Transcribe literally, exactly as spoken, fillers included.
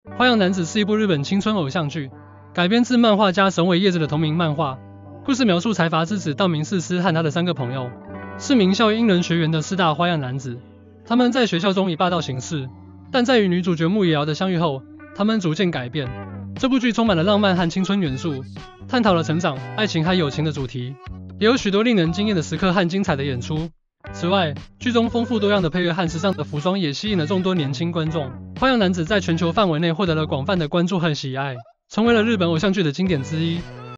花样男子》是一部日本青春偶像剧，改编自漫画家神尾叶子的同名漫画。故事描述财阀之子道明寺司和他的三个朋友，是名校英人学园的四大花样男子。他们在学校中以霸道行事，但在与女主角木野遥的相遇后，他们逐渐改变。这部剧充满了浪漫和青春元素，探讨了成长、爱情和友情的主题，也有许多令人惊艳的时刻和精彩的演出。此外，剧中丰富多样的配乐和时尚的服装也吸引了众多年轻观众。花样男子在全球范围内获得了广泛的关注和喜爱，成为了日本偶像剧的经典之一。